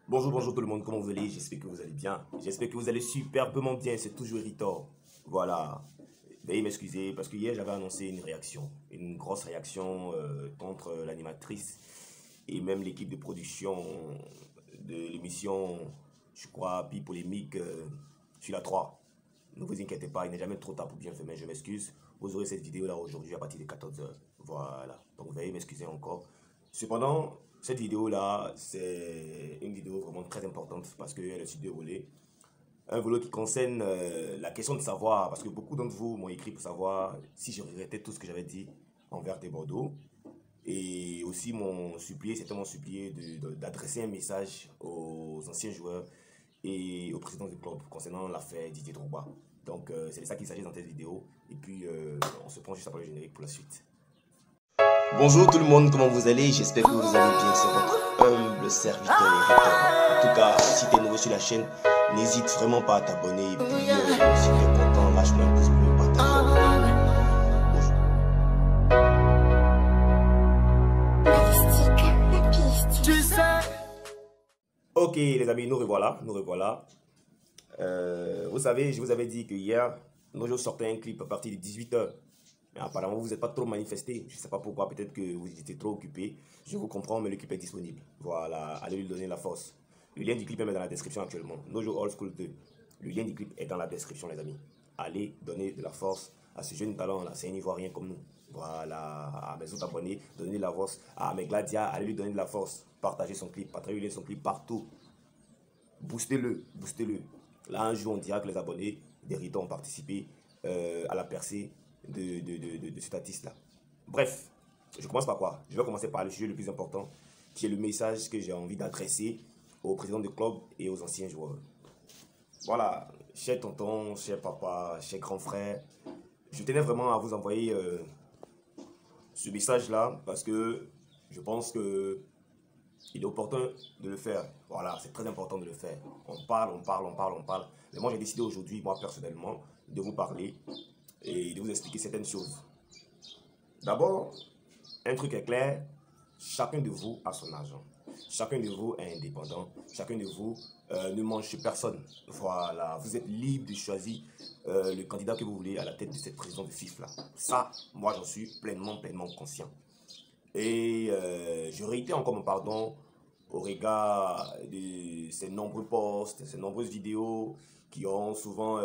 Bonjour, bonjour tout le monde, comment vous allez? J'espère que vous allez bien. J'espère que vous allez superbement bien, c'est toujours irritant. Voilà. Veuillez m'excuser parce que hier j'avais annoncé une réaction, une grosse réaction contre l'animatrice et même l'équipe de production de l'émission, je crois, Pi Polémique sur la 3. Ne vous inquiétez pas, il n'est jamais trop tard pour bien faire, mais je m'excuse. Vous aurez cette vidéo là aujourd'hui à partir de 14 h. Voilà. Donc veuillez m'excuser encore. Cependant, cette vidéo là, c'est une vidéo vraiment très importante parce qu'elle est sur deux volets. Un volet qui concerne la question de savoir, parce que beaucoup d'entre vous m'ont écrit pour savoir si je regrettais tout ce que j'avais dit envers des Bordeaux. Et aussi c'était mon supplié d'adresser un message aux anciens joueurs et au président du club concernant l'affaire Didier Drogba. Donc c'est de ça qu'il s'agit dans cette vidéo. Et puis on se prend juste après le générique pour la suite. Bonjour tout le monde, comment vous allez? J'espère que vous allez bien, c'est votre humble serviteur irritant. En tout cas, si tu es nouveau sur la chaîne, n'hésite vraiment pas à t'abonner. Et puis si tu es content, lâche-moi un pouce bleu, partage. Ok les amis, nous revoilà, nous revoilà. Vous savez, je vous avais dit que hier, nous sortais un clip à partir de 18 h. Mais apparemment, vous n'êtes pas trop manifesté. Je ne sais pas pourquoi, peut-être que vous étiez trop occupé. Je vous comprends, mais le clip est disponible. Voilà, allez lui donner la force. Le lien du clip est dans la description actuellement. Nojo Old School 2. Le lien du clip est dans la description, les amis. Allez donner de la force à ce jeune talent-là. C'est un Ivoirien comme nous. Voilà, à mes autres abonnés, donnez de la force. À mes gladias, allez lui donner de la force. Partagez son clip, partagez son clip partout. Boostez-le, boostez-le. Là, un jour, on dira que les abonnés d'Hérito ont participé à la percée de cet artiste-là. Bref, je commence par quoi? Je vais commencer par le sujet le plus important, qui est le message que j'ai envie d'adresser au président du club et aux anciens joueurs. Voilà, cher tonton, cher papa, cher grand frère, je tenais vraiment à vous envoyer ce message-là parce que je pense que il est opportun de le faire. Voilà, c'est très important de le faire. On parle, on parle, on parle, on parle. Mais moi, j'ai décidé aujourd'hui, moi personnellement, de vous parler et de vous expliquer certaines choses. D'abord, un truc est clair, chacun de vous a son argent. Chacun de vous est indépendant. Chacun de vous ne mange chez personne. Voilà, vous êtes libre de choisir le candidat que vous voulez à la tête de cette présidence de FIF là. Ça, moi j'en suis pleinement conscient. Et je réitère encore mon pardon au regard de ces nombreux posts, ces nombreuses vidéos qui ont souvent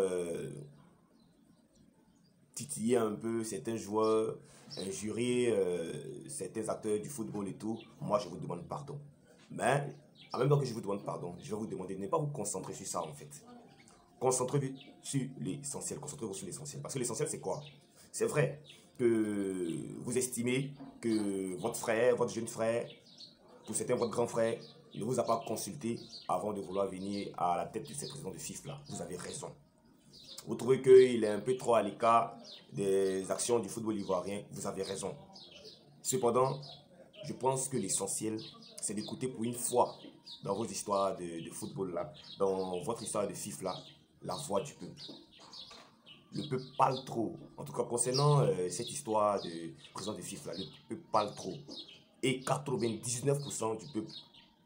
titiller un peu certains joueurs, injurier certains acteurs du football et tout, moi je vous demande pardon. Mais en même temps que je vous demande pardon, je vais vous demander de ne pas vous concentrer sur ça en fait. Concentrez-vous sur l'essentiel, concentrez-vous sur l'essentiel. Parce que l'essentiel c'est quoi? C'est vrai que vous estimez que votre frère, votre jeune frère, pour certains votre grand frère, ne vous a pas consulté avant de vouloir venir à la tête de cette présidence de FIF là. Vous avez raison. Vous trouvez qu'il est un peu trop à l'écart des actions du football ivoirien, vous avez raison. Cependant, je pense que l'essentiel, c'est d'écouter pour une fois dans vos histoires de football là, dans votre histoire de FIF là, la voix du peuple. Le peuple parle trop. En tout cas, concernant cette histoire de président de FIF là, le peuple parle trop. Et 99% du peuple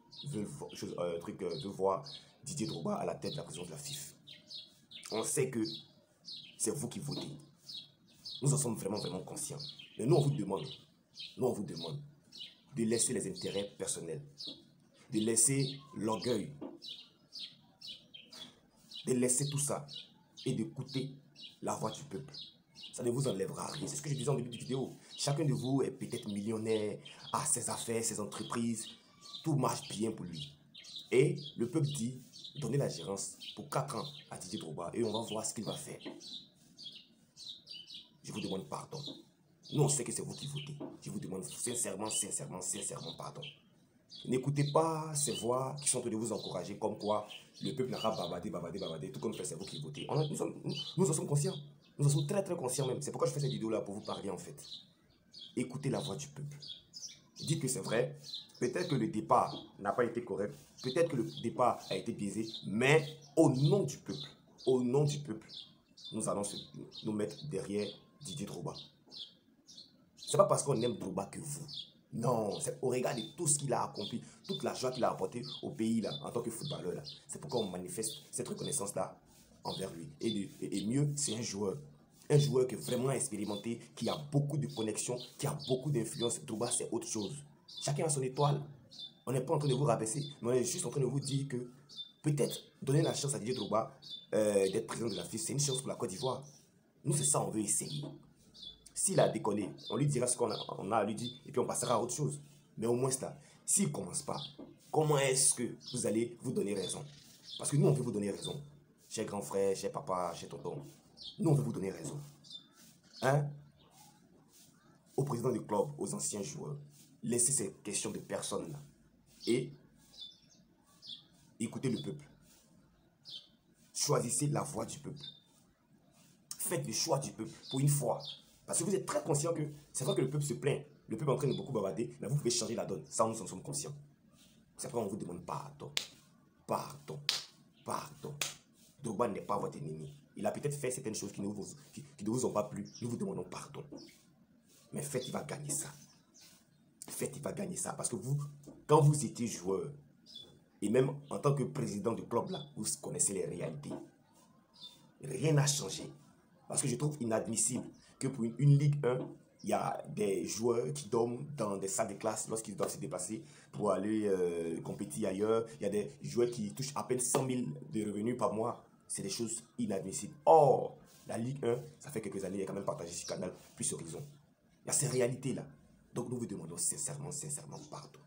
veut voir Didier Drogba à la tête de la présidence de la FIF. On sait que c'est vous qui votez. Nous en sommes vraiment conscients. Mais nous, on vous demande de laisser les intérêts personnels, de laisser l'orgueil, de laisser tout ça et d'écouter la voix du peuple. Ça ne vous enlèvera rien. C'est ce que je disais en début de vidéo. Chacun de vous est peut-être millionnaire, a ses affaires, ses entreprises. Tout marche bien pour lui. Et le peuple dit, donnez la gérance pour 4 ans à Didier Drogba et on va voir ce qu'il va faire. Je vous demande pardon. Nous, on sait que c'est vous qui votez. Je vous demande sincèrement pardon. N'écoutez pas ces voix qui sont en train de vous encourager comme quoi le peuple n'a qu'à bavarder, tout comme c'est vous qui votez. Nous en sommes conscients. Nous en sommes très conscients même. C'est pourquoi je fais cette vidéo-là pour vous parler en fait. Écoutez la voix du peuple. Dites que c'est vrai. Peut-être que le départ n'a pas été correct. Peut-être que le départ a été biaisé. Mais au nom du peuple, nous allons nous mettre derrière Didier Drogba. Ce n'est pas parce qu'on aime Drogba que vous. Non, c'est au regard de tout ce qu'il a accompli, toute la joie qu'il a apporté au pays là, en tant que footballeur là. C'est pourquoi on manifeste cette reconnaissance là envers lui. Et mieux, c'est un joueur. Un joueur qui est vraiment expérimenté, qui a beaucoup de connexions, qui a beaucoup d'influence. Drogba, c'est autre chose. Chacun a son étoile. On n'est pas en train de vous rabaisser, mais on est juste en train de vous dire que peut-être donner la chance à Didier Drogba d'être président de la FIFA, c'est une chance pour la Côte d'Ivoire. Nous, c'est ça, on veut essayer. S'il a déconné, on lui dira ce qu'on a à lui dire et puis on passera à autre chose. Mais au moins, là, s'il ne commence pas, comment est-ce que vous allez vous donner raison? Parce que nous, on veut vous donner raison. Cher grand frère, cher papa, cher tonton, nous, on veut vous donner raison. Hein? Au président du club, aux anciens joueurs, laissez ces questions de personnes là et écoutez le peuple. Choisissez la voix du peuple. Faites le choix du peuple pour une fois. Parce que vous êtes très conscient que c'est vrai que le peuple se plaint. Le peuple est en train de beaucoup bavarder, mais vous pouvez changer la donne. Ça, nous en sommes conscients. C'est pourquoi on vous demande pardon. Pardon. Pardon. Drogba n'est pas votre ennemi. Il a peut-être fait certaines choses qui ne vous ont pas plu. Nous vous demandons pardon. Mais faites, il va gagner ça. Faites, il va gagner ça. Parce que vous, quand vous étiez joueur, et même en tant que président du club, là, vous connaissez les réalités. Rien n'a changé. Parce que je trouve inadmissible que pour une Ligue 1, il y a des joueurs qui dorment dans des salles de classe lorsqu'ils doivent se déplacer pour aller compétir ailleurs. Il y a des joueurs qui touchent à peine 100 000 de revenus par mois. C'est des choses inadmissibles. Or, la Ligue 1, ça fait quelques années, il y a quand même partagé sur Canal plus Horizon. Il y a ces réalités-là. Donc nous vous demandons sincèrement pardon.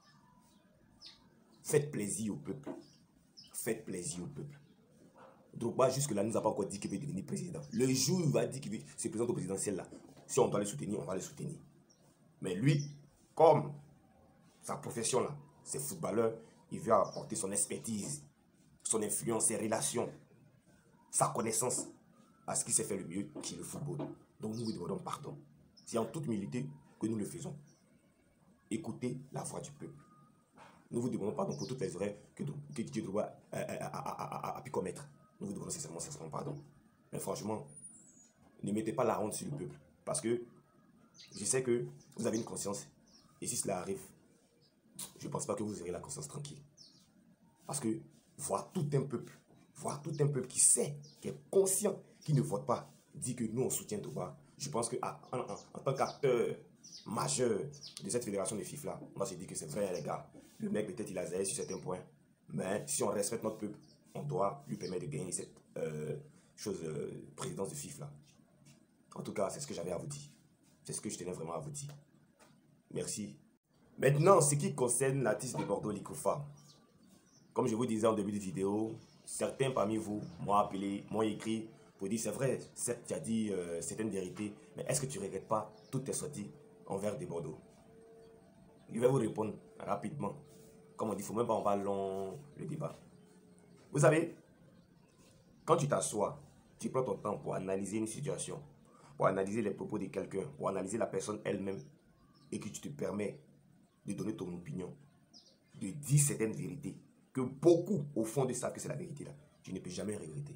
Faites plaisir au peuple. Faites plaisir au peuple. Drogba, jusque-là, nous n'a pas encore dit qu'il veut devenir président. Le jour où il va dire qu'il veut se présenter au présidentiel, là, si on doit le soutenir, on va le soutenir. Mais lui, comme sa profession, là, c'est footballeur, il veut apporter son expertise, son influence, ses relations, sa connaissance à ce qui s'est fait le mieux, qui est le football. Donc nous vous demandons pardon. C'est en toute humilité que nous le faisons. Écoutez la voix du peuple. Nous vous demandons pardon pour toutes les erreurs que Didier Drogba a pu commettre. Nous vous demandons sincèrement pardon. Mais franchement, ne mettez pas la honte sur le peuple. Parce que je sais que vous avez une conscience. Et si cela arrive, je ne pense pas que vous aurez la conscience tranquille. Parce que voir tout un peuple qui sait, qui est conscient, qui ne vote pas, dit que nous on soutient Drogba, je pense qu'en tant qu'acteur majeur de cette fédération de FIFA, on va se dire que c'est vrai les gars. Le mec peut-être il a zaï sur certains points. Mais si on respecte notre peuple, on doit lui permettre de gagner cette présidence de FIFA. En tout cas, c'est ce que j'avais à vous dire. C'est ce que je tenais vraiment à vous dire. Merci. Maintenant, ce qui concerne l'artiste de Bordeaux, Likoufa. Comme je vous disais en début de vidéo, certains parmi vous m'ont appelé, m'ont écrit pour dire c'est vrai, certes tu as dit certaines vérités, mais est-ce que tu ne regrettes pas toutes tes sorties envers des Bordeaux? Je vais vous répondre rapidement. Comme on dit, il ne faut même pas en parler long le débat. Vous savez, quand tu t'assois, tu prends ton temps pour analyser une situation, pour analyser les propos de quelqu'un, pour analyser la personne elle-même, et que tu te permets de donner ton opinion, de dire certaines vérités, que beaucoup au fond de ça que c'est la vérité là, tu ne peux jamais regretter.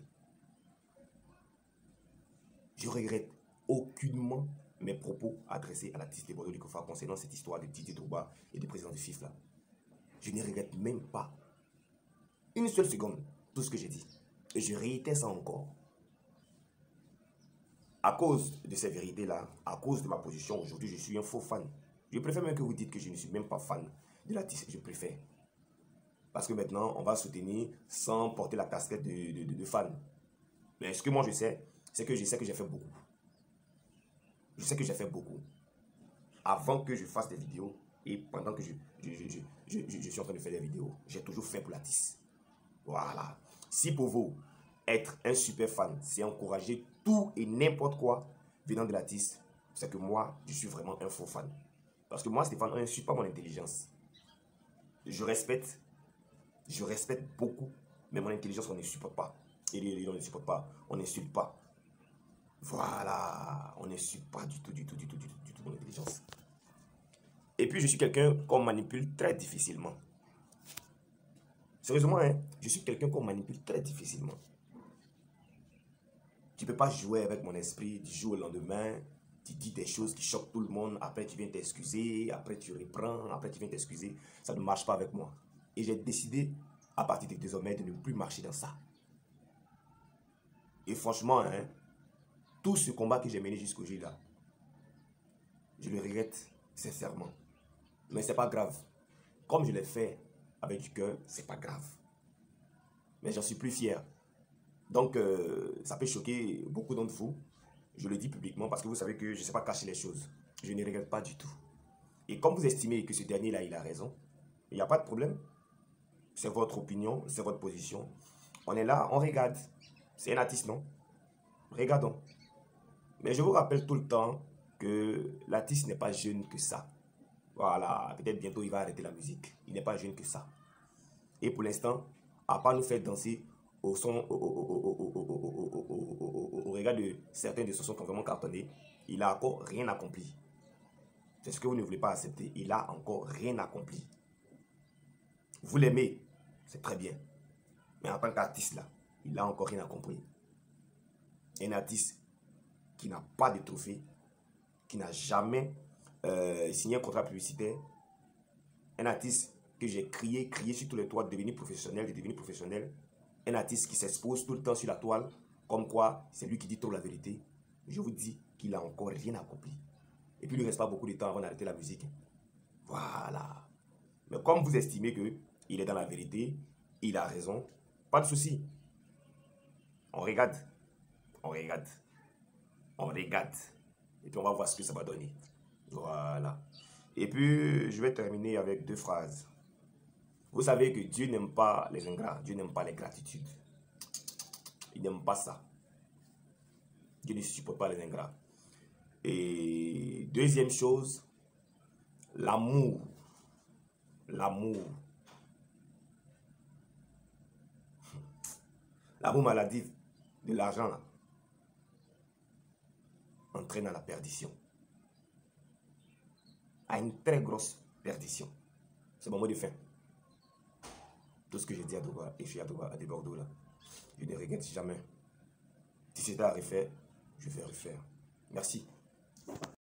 Je regrette aucunement mes propos adressés à l'artiste de Bordeaux Likoufa concernant cette histoire de Didier Drogba et du président du FIFA là. Je ne regrette même pas une seule seconde tout ce que j'ai dit. Et je réitère ça encore. À cause de ces vérités-là, à cause de ma position aujourd'hui, je suis un faux fan. Je préfère même que vous dites que je ne suis même pas fan de l'artiste. Je préfère. Parce que maintenant, on va soutenir sans porter la casquette de fan. Mais ce que moi je sais, c'est que je sais que j'ai fait beaucoup. Je sais que j'ai fait beaucoup. Avant que je fasse des vidéos et pendant que je suis en train de faire des vidéos, j'ai toujours fait pour l'artiste. Voilà. Si pour vous, être un super fan, c'est encourager tout et n'importe quoi venant de l'artiste, c'est que moi, je suis vraiment un faux fan. Parce que moi, Stéphane, on n'insulte pas mon intelligence. Je respecte beaucoup, mais mon intelligence, on ne supporte pas. Et on ne supporte pas, on n'insulte pas. Voilà, on n'insulte pas du tout mon intelligence. Et puis, je suis quelqu'un qu'on manipule très difficilement. Sérieusement, hein, je suis quelqu'un qu'on manipule très difficilement. Tu ne peux pas jouer avec mon esprit du jour au lendemain. Tu dis des choses qui choquent tout le monde, après tu viens t'excuser, après tu reprends, après tu viens t'excuser. Ça ne marche pas avec moi. Et j'ai décidé, à partir de désormais, de ne plus marcher dans ça. Et franchement, hein, tout ce combat que j'ai mené jusqu'aujourd'hui là, je le regrette sincèrement. Mais c'est pas grave. Comme je l'ai fait avec du cœur, c'est pas grave. Mais j'en suis plus fier. Donc, ça peut choquer beaucoup d'entre vous. Je le dis publiquement parce que vous savez que je ne sais pas cacher les choses. Je ne regrette pas du tout. Et comme vous estimez que ce dernier-là, il a raison, il n'y a pas de problème. C'est votre opinion, c'est votre position. On est là, on regarde. C'est un artiste, non? Regardons. Mais je vous rappelle tout le temps que l'artiste n'est pas jeune que ça. Voilà, peut-être bientôt il va arrêter la musique. Il n'est pas jeune que ça. Et pour l'instant, à part nous faire danser au son, au regard de certains de ce sont vraiment cartonnés, il n'a encore rien accompli. C'est ce que vous ne voulez pas accepter. Il n'a encore rien accompli. Vous l'aimez, c'est très bien. Mais en tant qu'artiste, là, il n'a encore rien accompli. Un artiste qui n'a pas de trophée, qui n'a jamais signé un contrat publicitaire, un artiste que j'ai crié sur tous les toits de devenir professionnel, un artiste qui s'expose tout le temps sur la toile, comme quoi c'est lui qui dit trop la vérité. Je vous dis qu'il n'a encore rien accompli. Et puis il ne reste pas beaucoup de temps avant d'arrêter la musique. Voilà. Mais comme vous estimez qu'il est dans la vérité, il a raison, pas de souci. On regarde. On regarde. On regarde. Et puis on va voir ce que ça va donner. Voilà. Et puis je vais terminer avec deux phrases. Vous savez que Dieu n'aime pas les ingrats. Dieu n'aime pas les gratitudes. Il n'aime pas ça. Dieu ne supporte pas les ingrats. Et deuxième chose, l'amour. L'amour. L'amour maladif de l'argent là entraîne à la perdition. À une très grosse perdition. C'est mon mot de fin. Tout ce que j'ai dit à Doba, et je suis à Doba, à des Bordeaux là, je ne regrette jamais. Si c'était à refaire, je vais refaire. Merci.